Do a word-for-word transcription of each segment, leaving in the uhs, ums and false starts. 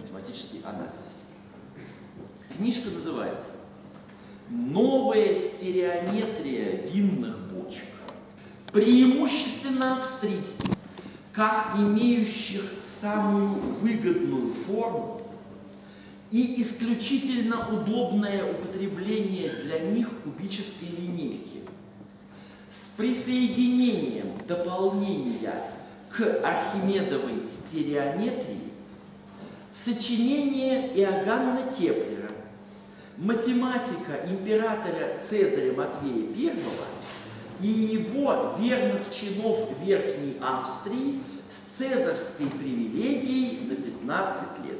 математический анализ. Книжка называется «Новая стереометрия винных бочек, преимущественно австрийских, как имеющих самую выгодную форму и исключительно удобное употребление для них кубической линейки с присоединением дополнения к Архимедовой стереометрии, сочинение Иоганна Кеплера, математика императора Цезаря Матвея Первого и его верных чинов Верхней Австрии с цезарской привилегией на пятнадцать лет».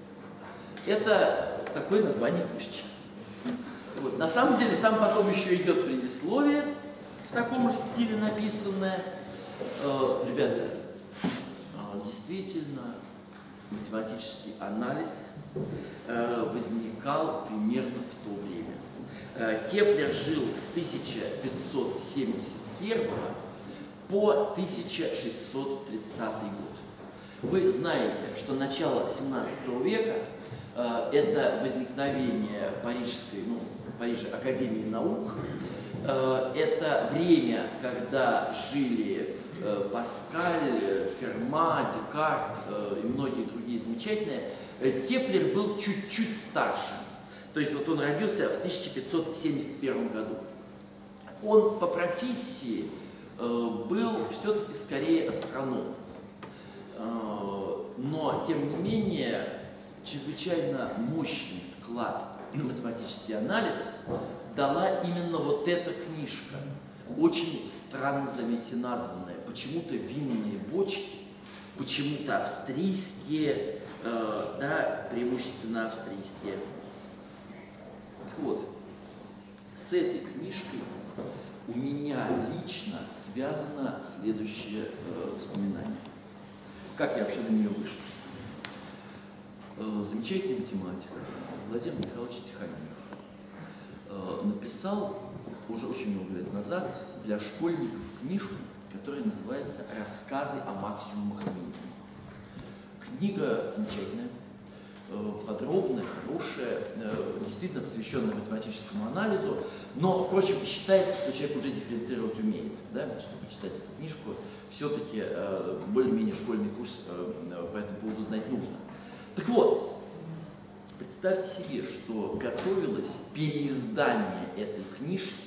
Это такое название книжки. Вот. На самом деле там потом еще идет предисловие в таком же стиле написанное. Э, ребята, э, действительно, математический анализ э, возникал примерно в то время. Э, Кеплер жил с тысяча пятьсот семьдесят первого по тысяча шестьсот тридцатый год. Вы знаете, что начало семнадцатого века э, это возникновение Парижской, ну, в Париже Академии наук. Э, это время, когда жили э, Паскаль, Ферма, Декарт э, и многие другие замечательные. Э, Кеплер был чуть-чуть старше. То есть вот он родился в тысяча пятьсот семьдесят первом году. Он по профессии э, был все-таки скорее астроном. Э, но, тем не менее, чрезвычайно мощный вклад в математический анализ дала именно вот эта книжка. Очень странно, заметьте, названная. Почему-то винные бочки, почему-то австрийские, э, да, преимущественно австрийские. Вот, с этой книжкой у меня лично связано следующее э, воспоминание. Как я вообще на нее вышел? Э, замечательный математик Владимир Михайлович Тихомиров э, написал уже очень много лет назад для школьников книжку, которая называется «Рассказы о максимумах и минимумах». Книга замечательная, подробная, хорошая, действительно посвященная математическому анализу, но, впрочем, считается, что человек уже дифференцировать умеет, да, чтобы читать эту книжку, все-таки более-менее школьный курс по этому поводу знать нужно. Так вот, представьте себе, что готовилось переиздание этой книжки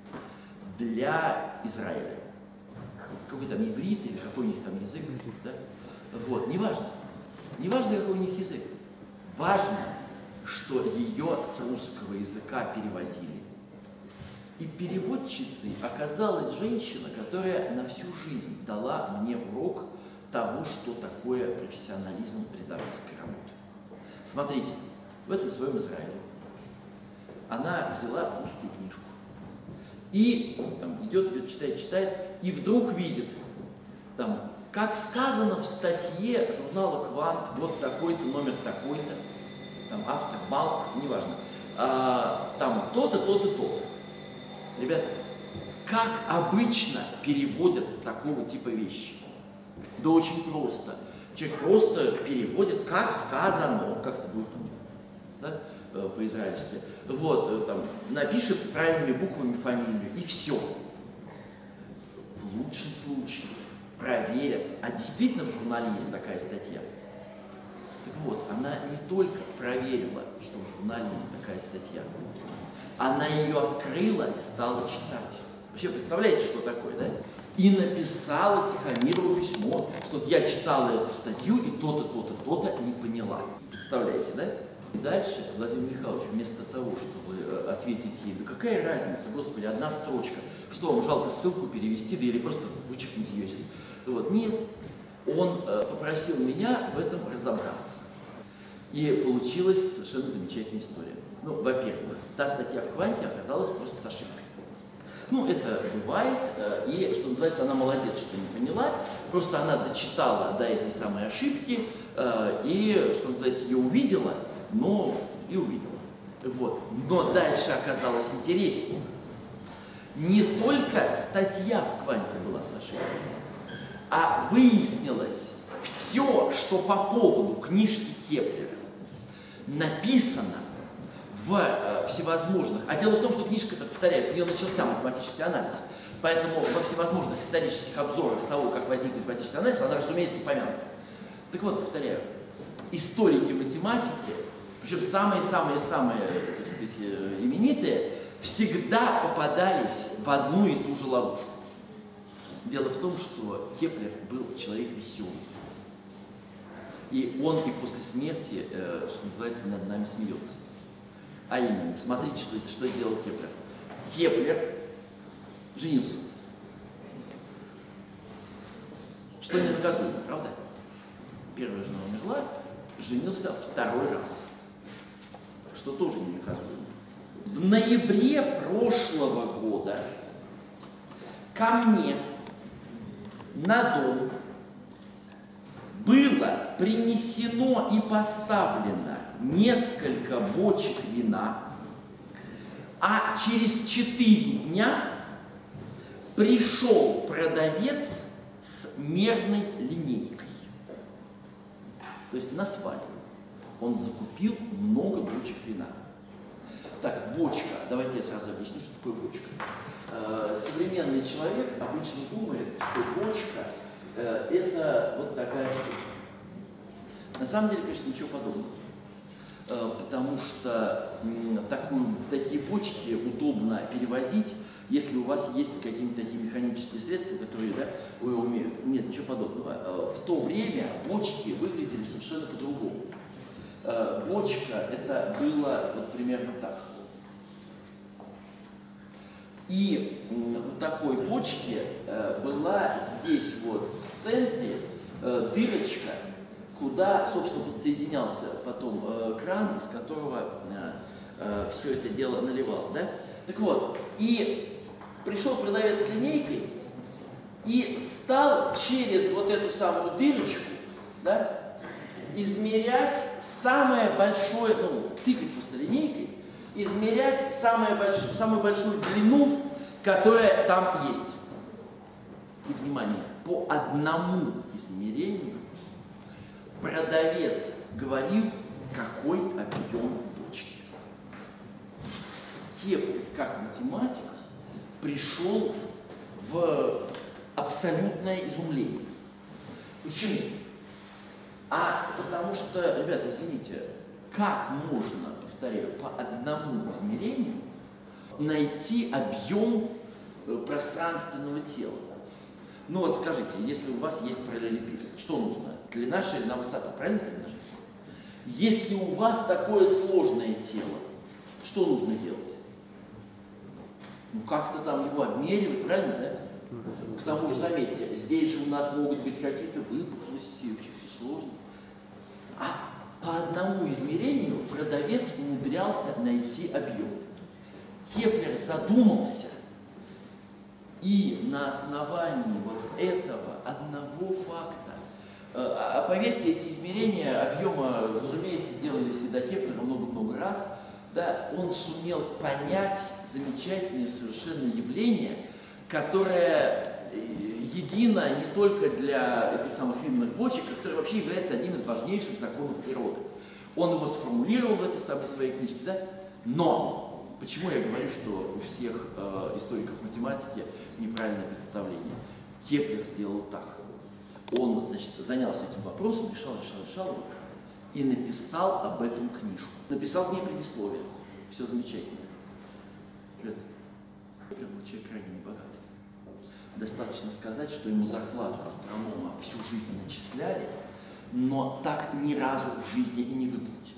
для Израиля. Какой там иврит или какой у них там язык, да? Вот, неважно. Неважно, какой у них язык. Важно, что ее с русского языка переводили. И переводчицей оказалась женщина, которая на всю жизнь дала мне урок того, что такое профессионализм редакторской работы. Смотрите, в этом своем Израиле она взяла русскую книжку. И там, идет, идет, читает, читает, и вдруг видит, там, как сказано в статье журнала «Квант», вот такой-то, номер такой-то, там автор, Балк, неважно, а, там то-то, то-то, то-то. Ребята, как обычно переводят такого типа вещи? Да очень просто. Человек просто переводит, как сказано, как это будет там, да, по-израильски. Вот, там, напишет правильными буквами фамилию, и все. В лучшем случае проверят, а действительно в журнале есть такая статья. Так вот, она не только проверила, что в журнале есть такая статья, она ее открыла и стала читать. Вообще, представляете, что такое, да? И написала Тихомирову письмо, что я читала эту статью и то-то, то-то, то-то не поняла. Представляете, да? И дальше Владимир Михайлович, вместо того, чтобы ответить ей, да какая разница, господи, одна строчка, что вам жалко ссылку перевести, да или просто вычеркнуть ее. Вот. Нет, он э, попросил меня в этом разобраться. И получилась совершенно замечательная история. Ну, во-первых, та статья в «Кванте» оказалась просто с ошибкой. Ну, это бывает, э, и, что называется, она молодец, что не поняла, просто она дочитала до этой самой ошибки, э, и, что называется, ее увидела, но и увидела. Вот. Но дальше оказалось интереснее. Не только статья в «Кванте» была с ошибкой, а выяснилось все, что по поводу книжки Кеплера написано в э, всевозможных... А дело в том, что книжка, повторяюсь, у нее начался математический анализ. Поэтому во всевозможных исторических обзорах того, как возник математический анализ, она, разумеется, упомянута. Так вот, повторяю, историки математики, причем самые-самые-самые, так сказать, именитые, всегда попадались в одну и ту же ловушку. Дело в том, что Кеплер был человек веселый. И он и после смерти, э, что называется, над нами смеется. А именно, смотрите, что, что сделал Кеплер. Кеплер женился. Что ненаказуемо, правда? Первая жена умерла, женился второй раз. Что тоже ненаказуемо. В ноябре прошлого года ко мне на дом было принесено и поставлено несколько бочек вина, а через четыре дня пришел продавец с мерной линейкой. То есть на свадьбу он закупил много бочек вина. Так, бочка. Давайте я сразу объясню, что такое бочка. Современный человек обычно думает, что бочка – это вот такая штука. На самом деле, конечно, ничего подобного. Потому что такую, такие бочки удобно перевозить, если у вас есть какие-нибудь такие механические средства, которые, да, вы умеют. Нет, ничего подобного. В то время бочки выглядели совершенно по-другому. Бочка – это было вот примерно так. И у такой бочки была здесь вот в центре дырочка, куда, собственно, подсоединялся потом кран, из которого все это дело наливал. Да? Так вот, и пришел продавец с линейкой и стал через вот эту самую дырочку, да, измерять самое большое, ну, тыкать просто линейкой, измерять самое больш... самую большую длину, которая там есть. И, внимание, по одному измерению продавец говорил, какой объем бочки. Кеплер, как математик, пришел в абсолютное изумление. Почему? А потому что, ребята, извините, как можно, повторяю, по одному измерению найти объем пространственного тела? Ну вот скажите, если у вас есть параллелепипед, что нужно? Длина, ширина, высота, правильно длина? Если у вас такое сложное тело, что нужно делать? Ну как-то там его обмеривать, правильно, да? К тому же, заметьте, здесь же у нас могут быть какие-то выпуклости, вообще все сложно. А по одному измерению продавец умудрялся найти объем. Кеплер задумался, и на основании вот этого одного факта, а поверьте, эти измерения объема, разумеется, делались и до Кеплера много-много раз, да, он сумел понять замечательное совершенно явление, которое едино не только для этих самых винных бочек, а которое вообще является одним из важнейших законов природы. Он его сформулировал в этой самой своей книжке, да? Но почему я говорю, что у всех э, историков математики неправильное представление? Кеплер сделал так. Он, значит, занялся этим вопросом, решал, решал, решал его, и написал об этом книжку. Написал в ней предисловие. Все замечательно. Ребята, Кеплер был человек крайне небогатый. Достаточно сказать, что ему зарплату астронома всю жизнь начисляли, но так ни разу в жизни и не выплатили.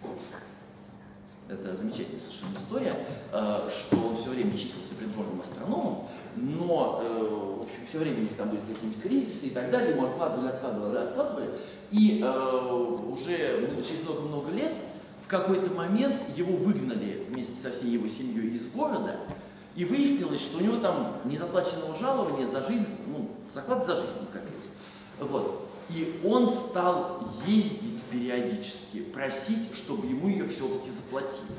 Это замечательная совершенно история, что он все время числился придворным астрономом, но в общем, все время у них там были какие-нибудь кризисы и так далее, ему откладывали, откладывали, откладывали, и уже через много-много лет в какой-то момент его выгнали вместе со всей его семьей из города, и выяснилось, что у него там незаплаченного жалования за жизнь, ну, заклад за жизнь накопился. Вот. И он стал ездить периодически, просить, чтобы ему ее все-таки заплатили.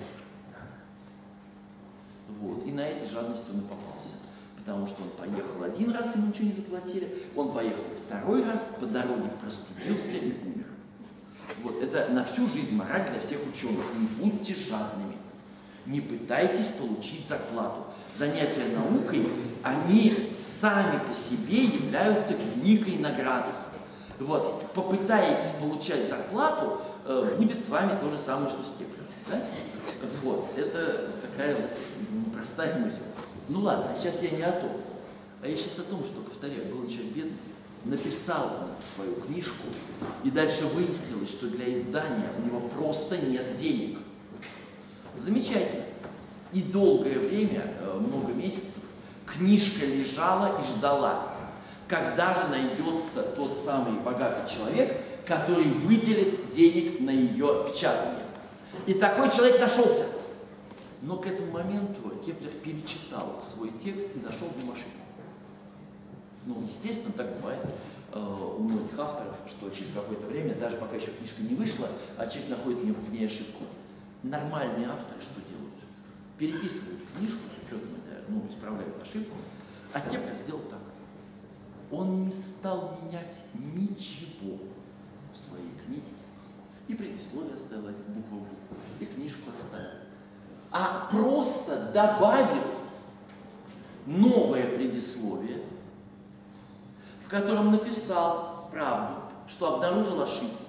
Вот. И на этой жадности он и попался. Потому что он поехал один раз, ему ничего не заплатили, он поехал второй раз, по дороге простудился и умер. Вот, это на всю жизнь мораль для всех ученых. Не будьте жадными. Не пытайтесь получить зарплату. Занятия наукой, они сами по себе являются великой наградой. Вот, попытаетесь получать зарплату, э, будет с вами то же самое, что с Кеплером. Да? Вот, это такая вот простая мысль. Ну ладно, сейчас я не о том. А я сейчас о том, что, повторяю, был человек бедный, написал свою книжку, и дальше выяснилось, что для издания у него просто нет денег. Замечательно. И долгое время, много месяцев, книжка лежала и ждала, когда же найдется тот самый богатый человек, который выделит денег на ее печатание. И такой человек нашелся. Но к этому моменту Кеплер перечитал свой текст и нашел в нем ошибку. Ну, естественно, так бывает э, у многих авторов, что через какое-то время, даже пока еще книжка не вышла, а человек находит в ней ошибку. Нормальные авторы что делают? Переписывают книжку с учетом этого, ну, исправляют ошибку, а Кеплер сделал так. Он не стал менять ничего в своей книге. И предисловие оставил букву в букву, и книжку оставил. А просто добавил новое предисловие, в котором написал правду, что обнаружил ошибку.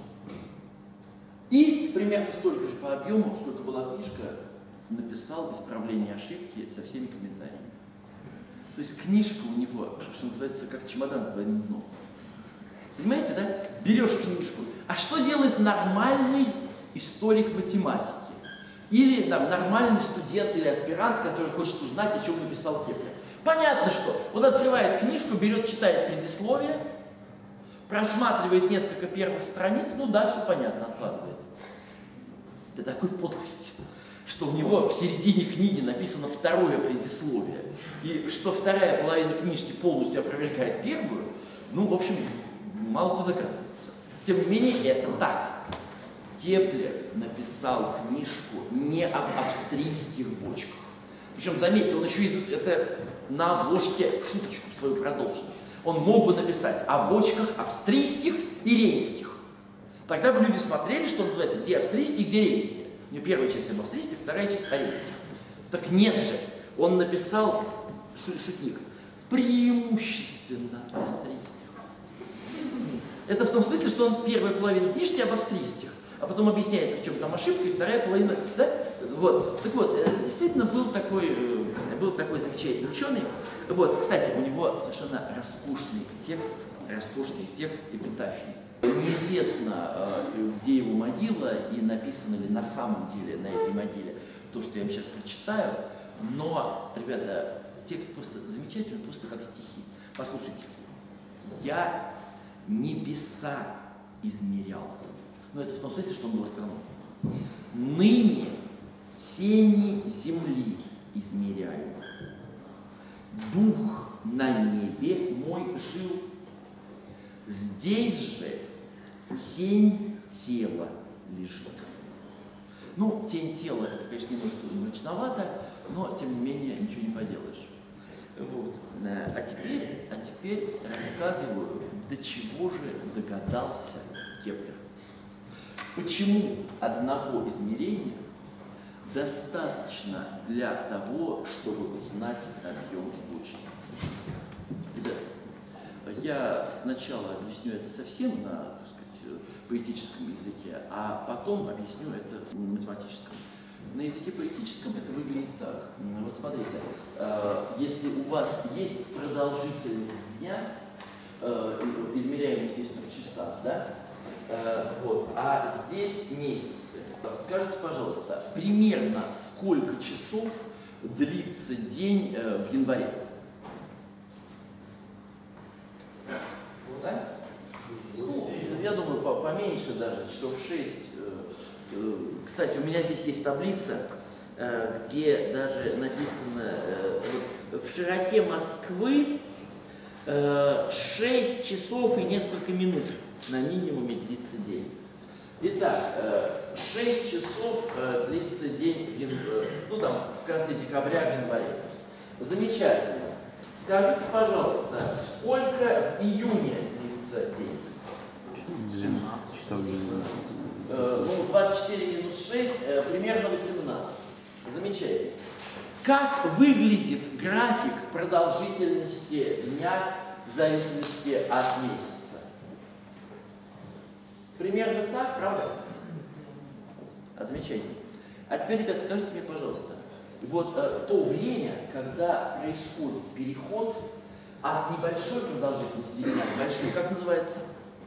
И примерно столько же по объему, сколько была книжка, написал исправление ошибки со всеми комментариями. То есть книжка у него, что называется, как чемодан с двойным дном. Понимаете, да? Берешь книжку. А что делает нормальный историк математики? Или там, нормальный студент или аспирант, который хочет узнать, о чем написал Кеплер? Понятно, что он открывает книжку, берет, читает предисловие, просматривает несколько первых страниц, ну да, все понятно, откладывает. До такой подлости, что у него в середине книги написано второе предисловие, и что вторая половина книжки полностью опровергает первую, ну, в общем, мало кто догадывается. Тем не менее, это так. Кеплер написал книжку не об австрийских бочках. Причем, заметьте, он еще из, это на обложке шуточку свою продолжил. Он мог бы написать о бочках австрийских и рейнских. Тогда бы люди смотрели, что называется, где австрийские, где рейнские. У него первая часть об австрийских, вторая часть о рейнских. Так нет же, он написал, шутник, преимущественно австрийских. Это в том смысле, что он первая половина книжки об австрийских, а потом объясняет, в чем там ошибка, и вторая половина, да? Вот. Так вот, действительно был такой, был такой замечательный ученый. Вот, кстати, у него совершенно роскошный текст, роскошный текст эпитафии. Неизвестно, где его могила и написано ли на самом деле на этой могиле то, что я вам сейчас прочитаю, но, ребята, текст просто замечательный, просто как стихи. Послушайте. «Я небеса измерял». Ну, это в том смысле, что он был астроном. «Ныне тени земли измеряю. Дух на небе мой жил. Здесь же тень тела лежит». Ну, тень тела, это, конечно, немножко мрачновато, но, тем не менее, ничего не поделаешь. Вот. А теперь, а теперь рассказываю, до чего же догадался Кеплер. Почему одного измерения достаточно для того, чтобы узнать объем бочки? Ребята, я сначала объясню это совсем на, так сказать, поэтическом языке, а потом объясню это в математическом. На языке поэтическом это выглядит так. Вот смотрите, если у вас есть продолжительность дня, измеряемый, естественно, в часах, да? Вот, а здесь месяцы. Скажите, пожалуйста, примерно сколько часов длится день в январе? Да? Ну, я думаю, поменьше даже, часов шесть. Кстати, у меня здесь есть таблица, где даже написано, в широте Москвы шесть часов и несколько минут на минимуме длится день. Итак, шесть часов длится день, ну там, в конце декабря, в январе. Замечательно. Скажите, пожалуйста, сколько в июне длится день? двенадцать часов. Э, ну, двадцать четыре минус шесть, э, примерно восемнадцать. Замечательно. Как выглядит график продолжительности дня в зависимости от месяца? Примерно так, правда? А, замечательно. А теперь, ребят, скажите мне, пожалуйста, вот э, то время, когда происходит переход от небольшой продолжительности дня к большой, как называется?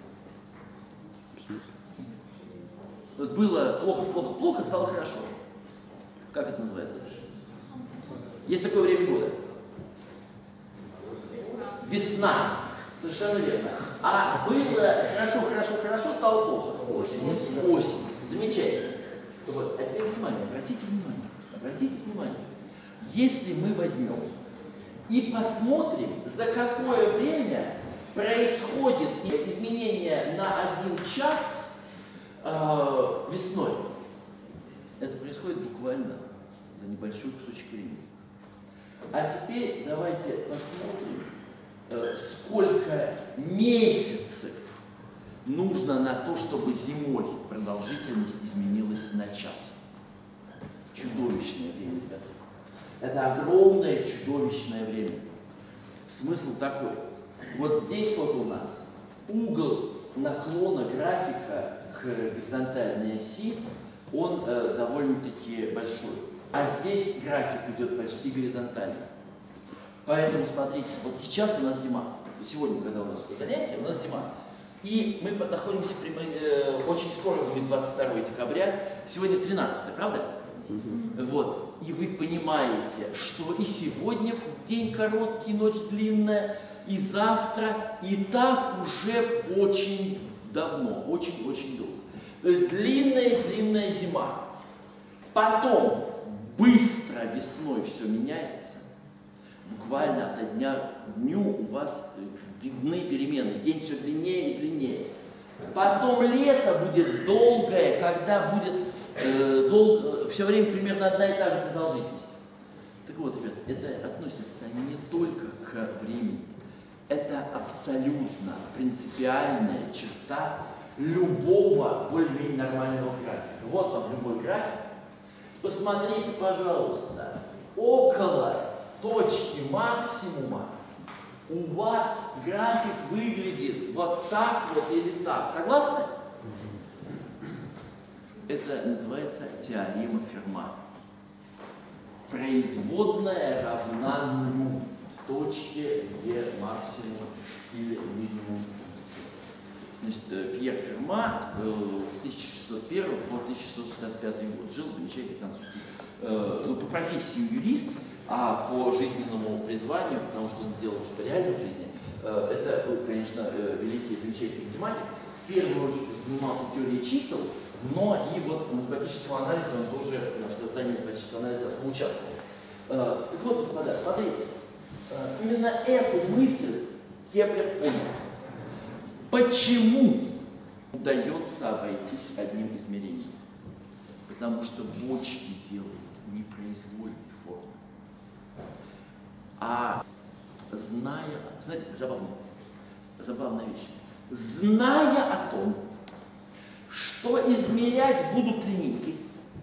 Вот было плохо-плохо-плохо, стало хорошо. Как это называется? Есть такое время года? Весна. Весна. Совершенно верно. А было хорошо-хорошо-хорошо, стало плохо? Осень. Осень. Замечательно. Вот. А теперь внимание, обратите внимание. Обратите внимание. Если мы возьмем и посмотрим, за какое время происходит изменение на один час э, весной, это происходит буквально за небольшой кусочек времени. А теперь давайте посмотрим, э, сколько месяцев нужно на то, чтобы зимой продолжительность изменилась на час. Чудовищное время, ребята. Это огромное чудовищное время. Смысл такой. Вот здесь вот у нас угол наклона графика к горизонтальной оси, он э, довольно-таки большой. А здесь график идет почти горизонтально. Поэтому смотрите, вот сейчас у нас зима. Сегодня, когда у нас занятие, у нас зима. И мы находимся, при, э, очень скоро будет двадцать второе декабря, сегодня тринадцатое, правда? Mm-hmm. Вот. И вы понимаете, что и сегодня день короткий, ночь длинная, и завтра, и так уже очень давно, очень-очень долго. То есть длинная-длинная зима. Потом быстро весной все меняется. Буквально от дня к дню у вас видны перемены. День все длиннее и длиннее. Потом лето будет долгое, когда будет э, дол... все время примерно одна и та же продолжительность. Так вот, ребят, это относится не только к времени. Это абсолютно принципиальная черта любого более-менее нормального графика. Вот вам любой график. Посмотрите, пожалуйста, около точки максимума у вас график выглядит вот так вот или так. Согласны? Это называется теорема Ферма. Производная равна нулю в точке, где максимум или минимум функции. Значит, Пьер Ферма с тысяча шестьсот первого по тысяча шестьсот шестьдесят пятый год жил, замечательный французский, э, ну, по профессии юрист, а по жизненному призванию, потому что он сделал что-то реально в жизни, э, это был, конечно, э, великий, замечательный математик. В первую очередь занимался теорией чисел, но и вот математического анализа он тоже в создании математического анализа участвовал. Э, так вот, господа, смотрите, э, именно эту мысль Кеплер понял. Почему удается обойтись одним измерением? Потому что бочки делают непроизвольной формы. А зная, смотрите, забавная, забавная вещь, зная о том, что измерять будут линейкой,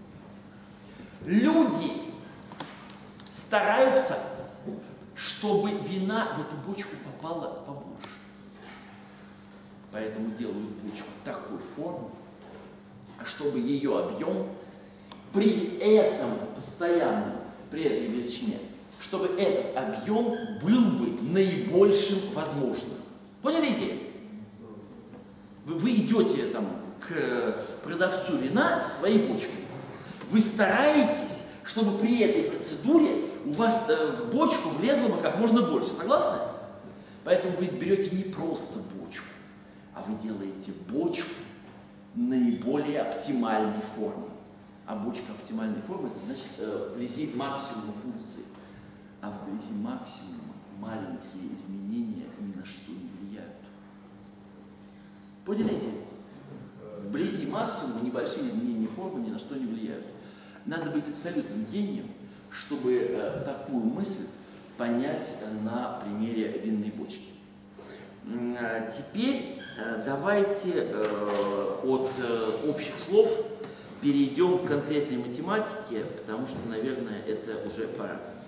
люди стараются, чтобы вина в эту бочку попала побольше. Поэтому делают бочку такой формы, чтобы ее объем при этом постоянном, при этой величине, чтобы этот объем был бы наибольшим возможным. Поняли идею? Вы, вы идете там, к продавцу вина со своей бочкой. Вы стараетесь, чтобы при этой процедуре у вас э, в бочку влезло бы как можно больше. Согласны? Поэтому вы берете не просто бочку, а вы делаете бочку наиболее оптимальной формы. А бочка оптимальной формы, это значит э, вблизи максимума функции. А вблизи максимума маленькие изменения ни на что не влияют. Поняли? Вблизи максимума небольшие изменения формы ни на что не влияют. Надо быть абсолютным гением, чтобы э, такую мысль понять на примере винной бочки. Теперь Давайте э, от э, общих слов перейдем к конкретной математике, потому что, наверное, это уже пора.